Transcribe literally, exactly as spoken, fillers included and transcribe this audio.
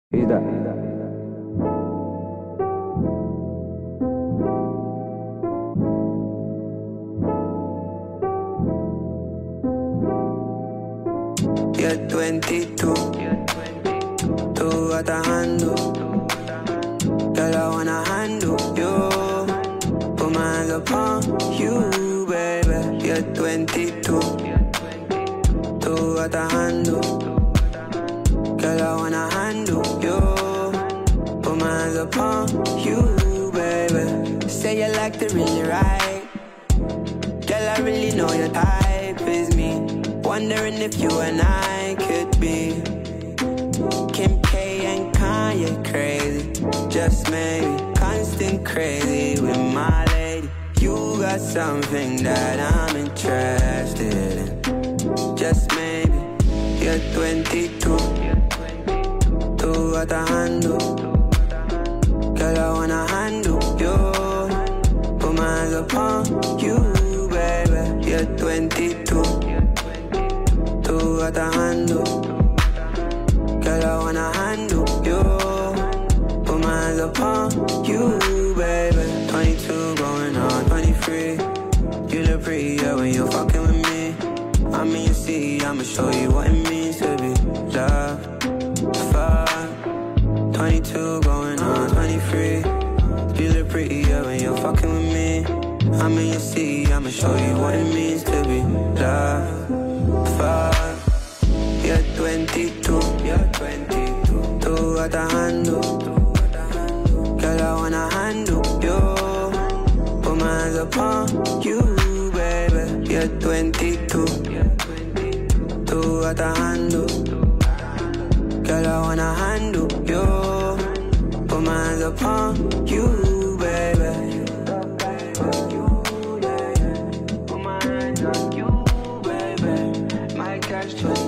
He's that. You're twenty-two, tú got a handle. Girl, I wanna handle you. Put my hands upon you, baby. You're twenty-two, tú got a handle. Girl, I wanna handle you. Put my hands upon you, baby. Say you like to really ride. Girl, I really know your type is me. Wondering if you and I could be K and Kanye crazy. Just maybe constant crazy with my lady. You got something that I'm interested in. Just maybe. You're twenty-two, tú got a handle. Girl, I wanna handle you. Put my hands upon you, baby. You're twenty-two, tú got a handle. Girl, I wanna handle you. Put my hands upon you, baby. twenty-two going on twenty-three. You look prettier when you're fucking with me. I'm in your seat, I'ma show you what it means to be loved. Fuck. twenty-two going on twenty-three. You look prettier when you're fucking with me. I'm in your seat, I'ma show you what it means to be loved. Fuck. You're twenty-two, you're twenty-two. Tú got a handle. Girl, I wanna handle you. Put my hands upon you, baby. You're twenty-two, tú got a handle. Girl, I wanna handle you. Put my hands upon you, baby. Put my hands on you, baby. Might catch you.